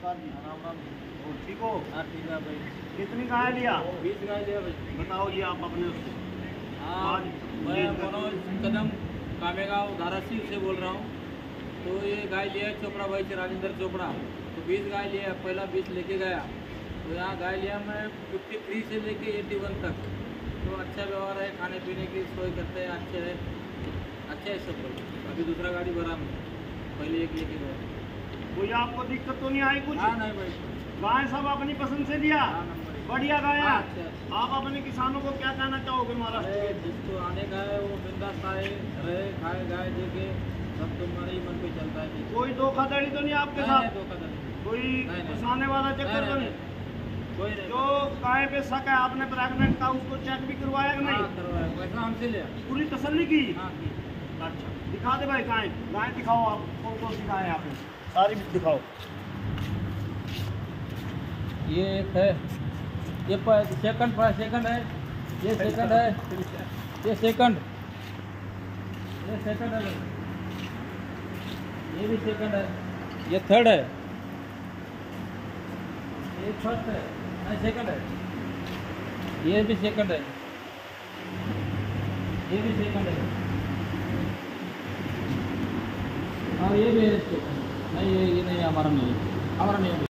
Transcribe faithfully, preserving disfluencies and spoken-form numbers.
नमस्कार जी। राम राम। और ठीक हो? हाँ ठीक है भाई। कितनी गाय लिया? बीस गाय लिया भाई। बताओ जी आप अपने उसको। हाँ मैं मनोज कदम कामेगांव धाराशिव से बोल रहा हूँ। तो ये गाय लिया है चोपड़ा भाई से, राजेंद्र चोपड़ा। तो बीस गाय लिया, पहला बीस लेके गया। तो यहाँ गाय लिया मैं फिफ्टी थ्री से लेके एट्टी वन तक। तो अच्छा व्यवहार है, खाने पीने की सोई करते हैं, अच्छे है, अच्छा है सब कुछ। अभी दूसरा गाड़ी भरा में, पहले एक लेके गया। कोई आपको दिक्कत तो नहीं आई कुछ? हाँ नहीं भाई। गाय सब अपनी पसंद से लिया? हाँ नंबर एक। बढ़िया गाय है। हाँ, अच्छा। आप अपने किसानों को क्या कहना चाहोगे महाराष्ट्र अरे के? जिसको आने का है वो बिंदास आए, रहे, खाए, गाय देके सब तुम्हारे ही मन पे चलता है। कोई धोखाधड़ी तो नहीं आपके नहीं, साथ? नहीं, धोखाधड़ी। कोई नहीं, नहीं। फंसाने वाला नहीं, चक्कर तो नहीं, नहीं? कोई नहीं। जो गाय पे शक है आपने प्रेगनेंट था उसको चेक भी करवाया कि हाँ, नहीं? करवाया, पैसा हमसे लिया। पूरी तसल्ली की? हाँ की। अच्छा दिखा दे भाई गाय। गाय दिखाओ आप, कौन कौन सी गाय है आपने? सारी दिखाओ। ये एक है, ये सेकंड सेकंड है, ये सेकंड है, ये सेकंड, ये सेकंड है, ये भी सेकंड है, ये थर्ड है, ये फर्स्ट है, नहीं सेकंड है, ये भी सेकंड है, ये भी सेकंड है, और ये भी सेकंड। नहीं ये ये नहीं हमारा नहीं है, हमारा नहीं है।